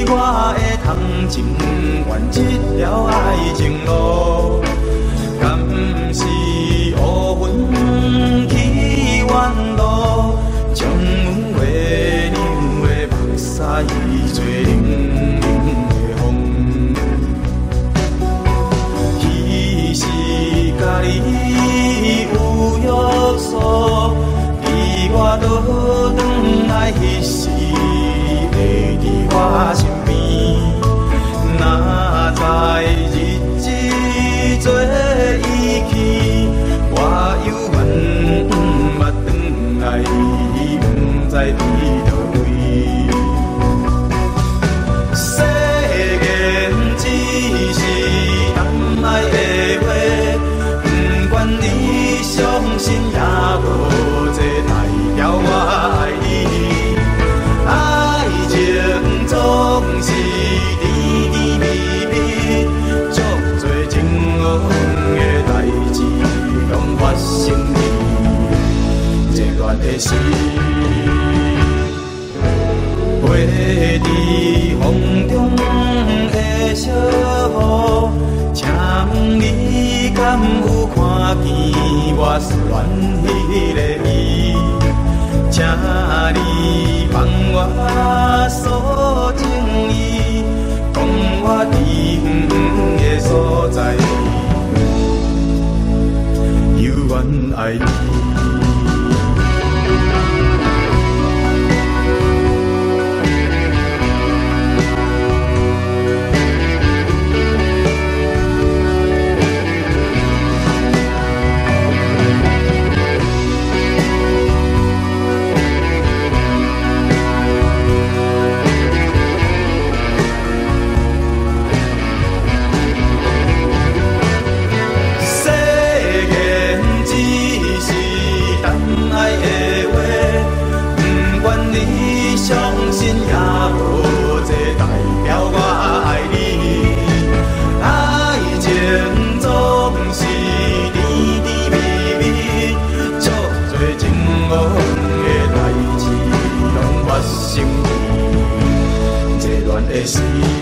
我会通情愿这条爱情路，敢是乌云去远路，将阮画扭的目屎吹冷冷的风。其实甲你有约束，比我倒转来迄时。会伫我身边，哪知日子做依去，我犹原捌转来，不知伫倒位。世间只是谈爱的话，不管你相信也无这代表我爱你。总是甜甜蜜蜜，足多情浓的代志拢发生伫这恋的时，飞伫风中的小雨，请问你敢有看见我思恋迄个伊？请你帮我诉情意，讲我伫远的所在，犹原爱你。相信也无这代表我爱你，爱情总是甜甜蜜蜜，足多情浓的代志拢发生伫这恋的时，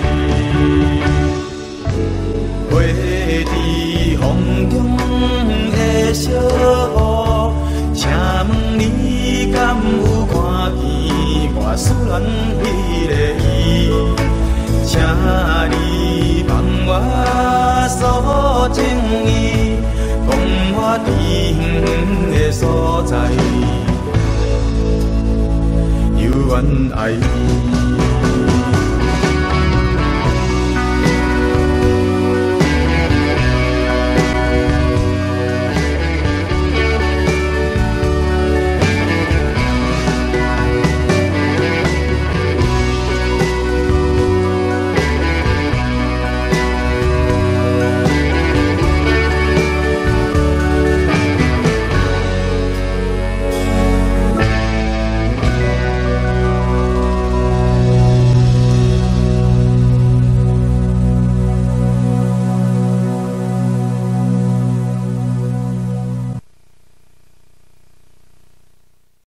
飞伫风中的小雨，请问你敢有看见？我思恋迄个伊，请你帮我诉情意，讲我伫远的所在，犹原爱你。